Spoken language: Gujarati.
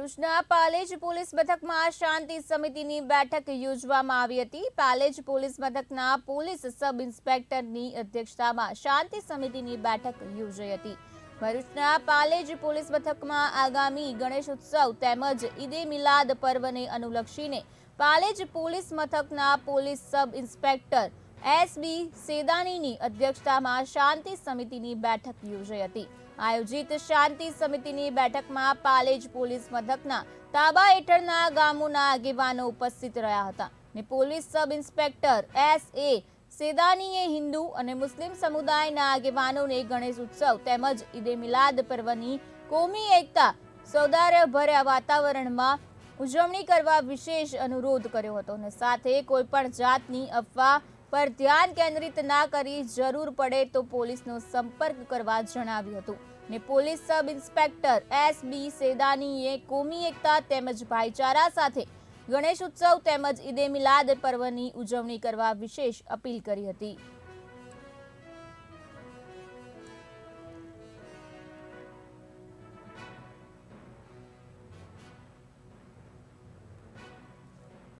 ભરૂચના પાલેજ પોલીસ મથકમાં શાંતિ સમિતિની બેઠક યોજવામાં આવી હતી। પાલેજ પોલીસ મથકના પોલીસ સબ ઇન્સ્પેક્ટરની અધ્યક્ષતામાં શાંતિ સમિતિની બેઠક યોજાઈ હતી। ભરૂચના પાલેજ પોલીસ મથકમાં આગામી ગણેશ ઉત્સવ તેમજ ઈદે મિલાદ પર્વને અનુલક્ષીને પાલેજ પોલીસ મથકના પોલીસ સબ ઇન્સ્પેક્ટર એસબી સેદાનીની અધ્યક્ષતામાં શાંતિ સમિતિની બેઠક યોજાઈ હતી। આયોજિત શાંતિ સમિતિની બેઠકમાં પાલેજ પોલીસ મથકના તાબા હેઠળના ગામોના આગેવાનો ઉપસ્થિત રહ્યા હતા અને પોલીસ સબ ઇન્સ્પેક્ટર એસએ સેદાનીએ હિન્દુ અને મુસ્લિમ સમુદાયના આગેવાનોને ગણેશ ઉત્સવ તેમજ ઈદે મિલાદ પર્વની કોમી એકતા સૌહાર્દભર્યા વાતાવરણમાં ઉજવણી કરવા વિશેષ અનુરોધ કર્યો હતો અને સાથે કોઈપણ જાતની અફવા પર ધ્યાન કેન્દ્રિત ના કરી જરૂર પડે તો પોલીસનો સંપર્ક કરવા જણાવ્યું હતું ને પોલીસ સબ ઇન્સ્પેક્ટર એસબી સેદાનીએ કોમી એકતા તેમજ ભાઈચારા સાથે ગણેશ ઉત્સવ તેમજ ઈદે મિલાદ પર્વની ઉજવણી કરવા વિશેષ અપીલ કરી હતી।